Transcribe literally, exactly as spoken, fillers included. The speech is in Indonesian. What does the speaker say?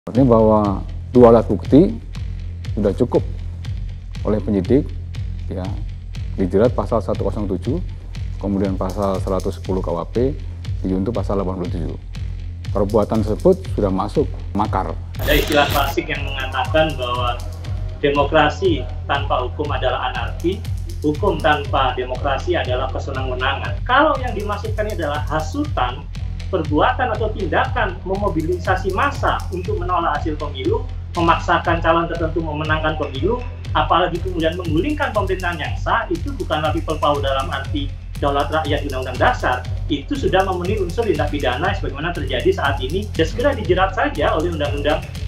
Artinya bahwa dua alat bukti sudah cukup oleh penyidik, ya, dijerat pasal seratus tujuh, kemudian pasal seratus sepuluh K U H P, dijuntuh pasal delapan puluh tujuh. Perbuatan tersebut sudah masuk makar. Ada istilah klasik yang mengatakan bahwa demokrasi tanpa hukum adalah anarki, hukum tanpa demokrasi adalah kesenang-wenangan. Kalau yang dimaksudkan adalah hasutan, perbuatan atau tindakan memobilisasi massa untuk menolak hasil pemilu, memaksakan calon tertentu memenangkan pemilu, apalagi kemudian menggulingkan pemerintahan yang sah, itu bukanlah people power dalam arti daulat rakyat undang-undang dasar. Itu sudah memenuhi unsur tindak pidana sebagaimana terjadi saat ini, dan segera dijerat saja oleh undang-undang